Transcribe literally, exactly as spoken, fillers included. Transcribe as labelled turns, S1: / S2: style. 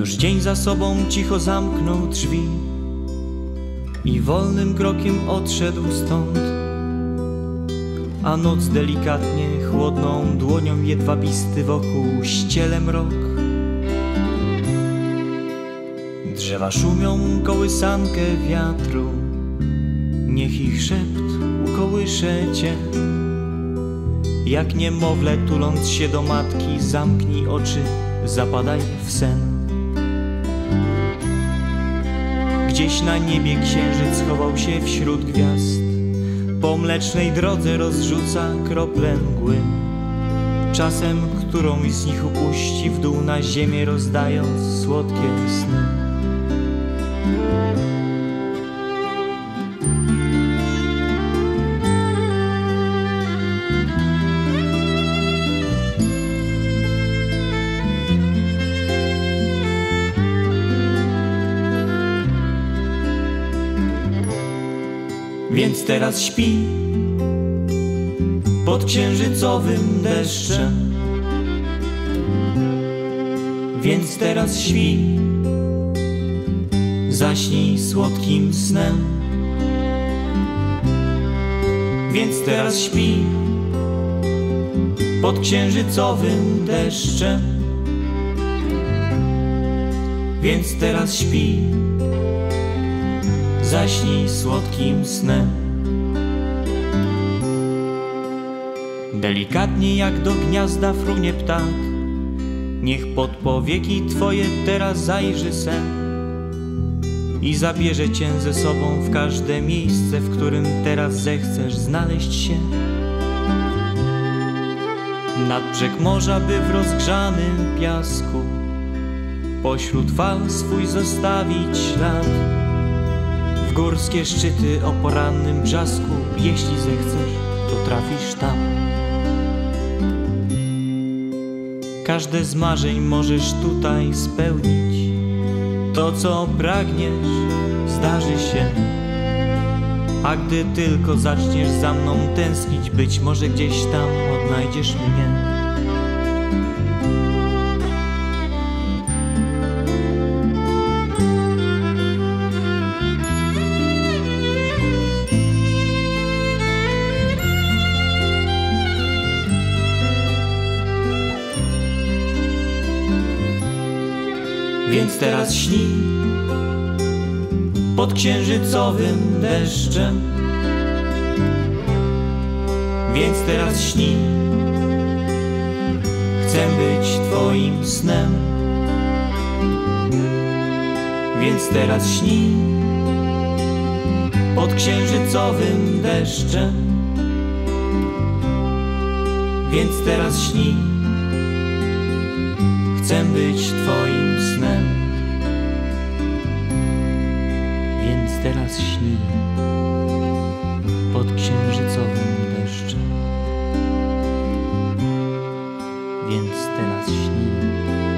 S1: Już dzień za sobą cicho zamknął drzwi i wolnym krokiem odszedł stąd, a noc delikatnie chłodną dłonią jedwabisty wokół ściele mrok. Drzewa szumią kołysankę wiatru, niech ich szept ukołysze cię. Jak niemowlę tuląc się do matki, zamknij oczy, zapadaj w sen. Gdzieś na niebie księżyc chował się wśród gwiazd, po mlecznej drodze rozrzuca krople mgły. Czasem którąś z nich upuści w dół na ziemię, rozdając słodkie sny. Więc teraz śpi pod księżycowym deszczem. Więc teraz śpi, zaśnij słodkim snem. Więc teraz śpi pod księżycowym deszczem. Więc teraz śpi, zaśnij słodkim snem. Delikatnie jak do gniazda frunie ptak, niech pod powieki twoje teraz zajrzy sen i zabierze cię ze sobą w każde miejsce, w którym teraz zechcesz znaleźć się. Nad brzeg morza, by w rozgrzanym piasku pośród fal swój zostawić ślad. W górskie szczyty o porannym brzasku, jeśli zechcesz, to trafisz tam. Każde z marzeń możesz tutaj spełnić. To, co pragniesz, zdarzy się. A gdy tylko zaczniesz za mną tęsknić, być może gdzieś tam odnajdziesz mnie. Więc teraz śnij pod księżycowym deszczem. Więc teraz śnij, chcę być twoim snem. Więc teraz śnij pod księżycowym deszczem. Więc teraz śnij, chcę być twoim snem. Więc teraz śnij pod księżycowym deszczem. Więc teraz śnij